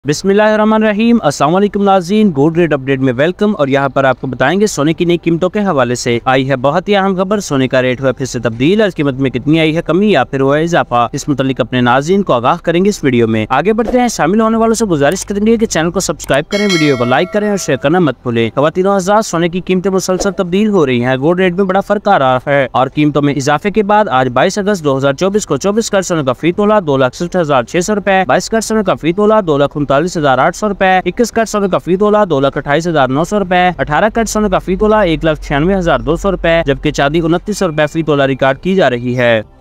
बिस्मिल्लाहिर्रहमानिर्रहीम। अस्सलाम वालेकुम नाज़रीन, गोल्ड रेट अपडेट में वेलकम। और यहाँ पर आपको बताएंगे सोने की नई कीमतों के हवाले से आई है बहुत ही अहम खबर। सोने का रेट हुआ फिर से तब्दील, और कीमत में कितनी आई है कमी या फिर हुआ है इजाफा, इस मुतालिक अपने नाज़रीन को आगाह करेंगे इस वीडियो में। आगे बढ़ते हैं, शामिल होने वालों से गुजारिश करेंगे कि चैनल को सब्सक्राइब करें, वीडियो को लाइक करें और शेयर करना मत भूलें। ख़वातीन और हज़रात, सोने की कीमतें मुसलसल तब्दील हो रही है, गोल्ड रेट में बड़ा फर्क आ रहा है और कीमतों में इजाफे के बाद आज 22 अगस्त 2024 को 24 कैरेट सोने का फी तोला 2,67,600 रुपए, 22 कैरेट सोने का फी तोला 2,39,800 रुपए, 21 कैरेट सोने का फी तोला 2,28,900 रुपए, 18 कैरेट सोने का फी तोला 1,96,200 रुपए, जबकि चांदी 2900 रुपए फी तोला रिकॉर्ड की जा रही है।